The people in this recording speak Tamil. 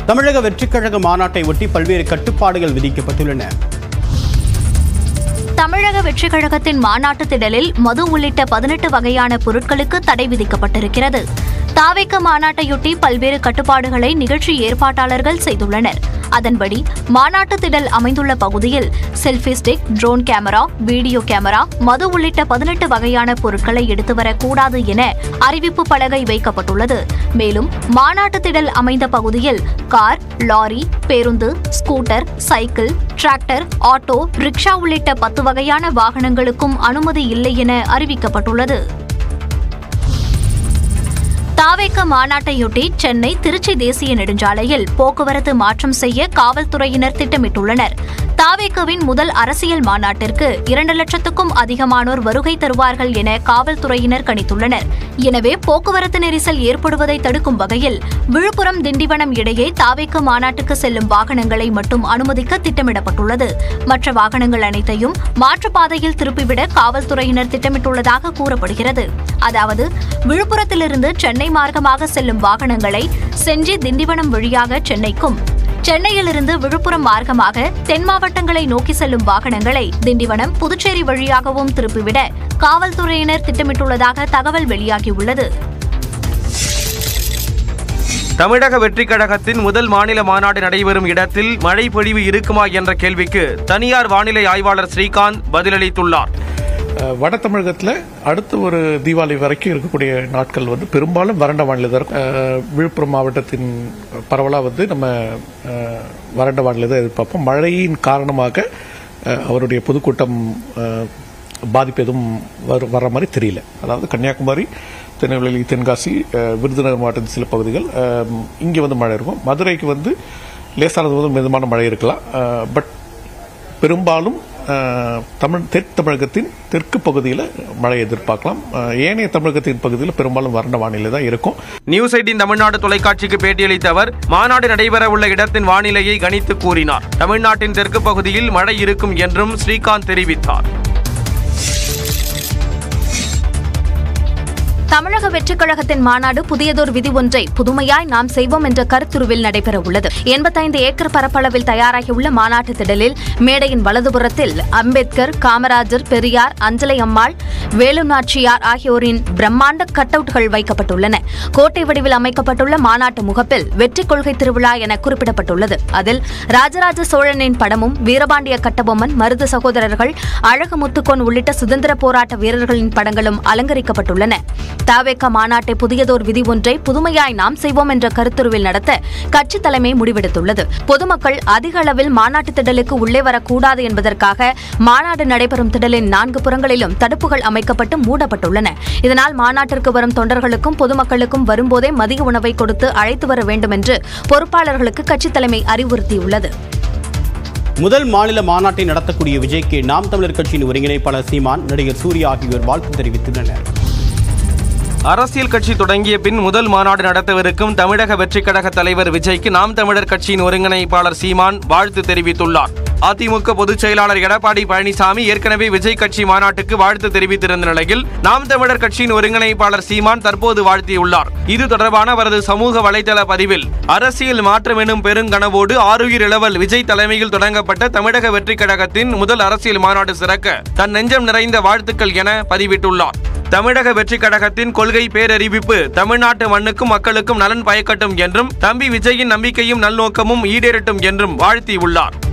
தமிழக வெற்றிக் கழக மாநாட்டை ஒட்டி பல்வேறு கட்டுப்பாடுகள் விதிக்கப்பட்டுள்ளன. தமிழக வெற்றிக் கழகத்தின் மாநாட்டு திடலில் மது உள்ளிட்ட 18 வகையான பொருட்களுக்கு தடை விதிக்கப்பட்டிருக்கிறது. தாவேக மாநாட்டையொட்டி பல்வேறு கட்டுப்பாடுகளை நிகழ்ச்சி ஏற்பாட்டாளர்கள் செய்துள்ளனர். அதன்படி மாநாட்டு திடல் அமைந்துள்ள பகுதியில் selfie stick, drone camera, video camera, மது உள்ளிட்ட 18 வகையான பொருட்களை எடுத்து வரக்கூடாது என அறிவிப்பு பலகை வைக்கப்பட்டுள்ளது. மேலும் மாநாட்டு திடல் அமைந்த பகுதியில் கார், லாரி, பேருந்து, scooter, cycle, tractor, auto, rickshaw உள்ளிட்ட 10 வகையான வாகனங்களுக்கும் அனுமதி இல்லை என அறிவிக்கப்பட்டுள்ளது. தாவேக மாநாட்டையொட்டி சென்னை திருச்சி தேசிய நெடுஞ்சாலையில் போக்குவரத்து மாற்றம் செய்ய காவல்துறையினர் திட்டமிட்டுள்ளனர். தாவேகவின் முதல் அரசியல் மாநாட்டிற்கு 2 லட்சத்துக்கும் அதிகமானோர் வருகை தருவார்கள் என காவல்துறையினர் கணித்துள்ளனர். எனவே போக்குவரத்து நெரிசல் ஏற்படுவதை தடுக்கும் வகையில் விழுப்புரம், திண்டிவனம் இடையே தாவேக மாநாட்டுக்கு செல்லும் வாகனங்களை மட்டும் அனுமதிக்க திட்டமிடப்பட்டுள்ளது. மற்ற வாகனங்கள் அனைத்தையும் மாற்றுப்பாதையில் திருப்பிவிட காவல்துறையினர் திட்டமிட்டுள்ளதாக கூறப்படுகிறது. அதாவது விழுப்புரத்திலிருந்து சென்னை மார்க்கமாக செல்லும் வாகனங்களை செஞ்சி, திண்டிவனம் வழியாக சென்னைக்கும், சென்னையிலிருந்து விழுப்புரம் மார்க்கமாக தென் மாவட்டங்களை நோக்கி செல்லும் வாகனங்களை திண்டிவனம், புதுச்சேரி வழியாகவும் திருப்பிவிட காவல்துறையினர் திட்டமிட்டுள்ளதாக தகவல் வெளியாகியுள்ளது. தமிழக வெற்றிக் கழகத்தின் முதல் மாநில மாநாடு நடைபெறும் இடத்தில் மழை பொழிவு இருக்குமா என்ற கேள்விக்கு தனியார் வானிலை ஆய்வாளர் ஸ்ரீகாந்த் பதிலளித்துள்ளார். வட தமிழகத்தில் அடுத்த ஒரு தீபாவளி வரைக்கும் இருக்கக்கூடிய நாட்கள் பெரும்பாலும் வறண்ட வானிலை தான் இருக்கும். விழுப்புரம் மாவட்டத்தின் பரவலாக நம்ம வறண்ட வானிலை தான் எதிர்பார்ப்போம். மழையின் காரணமாக அவருடைய பொதுக்கூட்டம் பாதிப்பு எதுவும் வர்ற மாதிரி தெரியல. அதாவது கன்னியாகுமரி, திருநெல்வேலி, தென்காசி, விருதுநகர் மாவட்டத்தின் சில பகுதிகள் இங்கே மழை இருக்கும். மதுரைக்கு லேசானது மிதமான மழை இருக்கலாம். பட் பெரும்பாலும் தென் தமிழகத்தின் தெற்கு பகுதியில் மழை எதிர்பார்க்கலாம். ஏனைய தமிழகத்தின் பகுதியில் பெரும்பாலும் வறண்ட வானிலை தான் இருக்கும். நியூஸ் 18 தமிழ்நாடு தொலைக்காட்சிக்கு பேட்டியளித்த அவர் மாநாடு நடைபெற உள்ள இடத்தின் வானிலையை கணித்து கூறினார். தமிழ்நாட்டின் தெற்கு பகுதியில் மழை இருக்கும் என்றும் ஸ்ரீகாந்த் தெரிவித்தார். தமிழக வெற்றிக் கழகத்தின் மாநாடு புதியதோர் விதி ஒன்றை புதுமையாய் நாம் செய்வோம் என்ற கருத்துருவில் நடைபெறவுள்ளது. 85 ஏக்கர் பரப்பளவில் தயாராகியுள்ள மாநாட்டு திடலில் மேடையின் வலதுபுறத்தில் அம்பேத்கர், காமராஜர், பெரியார், அஞ்சலை அம்மாள், வேலுநாச்சியார் ஆகியோரின் பிரம்மாண்ட கட் அவுட்கள் வைக்கப்பட்டுள்ளன. கோட்டை வடிவில் அமைக்கப்பட்டுள்ள மாநாட்டு முகப்பில் வெற்றி கொள்கை திருவிழா என குறிப்பிடப்பட்டுள்ளது. அதில் ராஜராஜ சோழனின் படமும், வீரபாண்டிய கட்டபொம்மன், மருது சகோதரர்கள், அழகு முத்துக்கோன் உள்ளிட்ட சுதந்திர போராட்ட வீரர்களின் படங்களும் அலங்கரிக்கப்பட்டுள்ளன. தாவேக மாநாட்டை புதியதோர் விதி ஒன்றை புதுமையாய் நாம் செய்வோம் என்ற கருத்துருவில் நடத்த கட்சி தலைமை முடிவெடுத்துள்ளது. பொதுமக்கள் அதிக அளவில் மாநாட்டு திடலுக்கு உள்ளே வரக்கூடாது என்பதற்காக மாநாடு நடைபெறும் திடலின் 4 புறங்களிலும் தடுப்புகள் அமைக்கப்பட்டு மூடப்பட்டுள்ளன. இதனால் மாநாட்டிற்கு வரும் தொண்டர்களுக்கும் பொதுமக்களுக்கும் வரும்போதே மதிய உணவை கொடுத்து அழைத்து வர வேண்டும் என்று பொறுப்பாளர்களுக்கு கட்சி தலைமை அறிவுறுத்தியுள்ளது. முதல் மாநில மாநாட்டை நடத்தக்கூடிய விஜய்க்கு நாம் தமிழர் கட்சியின் ஒருங்கிணைப்பாளர் சீமான், நடிகர் சூர்யா ஆகியோர் வாழ்த்து தெரிவித்துள்ளனர். அரசியல் கட்சி தொடங்கிய பின் முதல் மாநாடு நடத்தவிருக்கும் தமிழக வெற்றிக் கழக தலைவர் விஜய்க்கு நாம் தமிழர் கட்சியின் ஒருங்கிணைப்பாளர் சீமான் வாழ்த்து தெரிவித்துள்ளார். அதிமுக பொதுச் செயலாளர் எடப்பாடி பழனிசாமி ஏற்கனவே விஜய் கட்சி மாநாட்டுக்கு வாழ்த்து தெரிவித்திருந்த நிலையில் நாம் தமிழர் கட்சியின் ஒருங்கிணைப்பாளர் சீமான் தற்போது வாழ்த்தியுள்ளார். இது தொடர்பான அவரது சமூக வலைதள பதிவில் அரசியல் மாற்றம் எனும் பெருங்கனவோடு ஆருயிர் இளவல் விஜய் தலைமையில் தொடங்கப்பட்ட தமிழக வெற்றிக் கழகத்தின் முதல் அரசியல் மாநாடு சிறக்க தன் நெஞ்சம் நிறைந்த வாழ்த்துக்கள் என பதிவிட்டுள்ளார். தமிழக வெற்றிக் கழகத்தின் கொள்கை பேரறிவிப்பு தமிழ்நாட்டு மண்ணுக்கும் மக்களுக்கும் நலன் பயக்கட்டும் என்றும், தம்பி விஜயின் நம்பிக்கையும் நல்நோக்கமும் ஈடேறட்டும் என்றும் வாழ்த்தியுள்ளார்.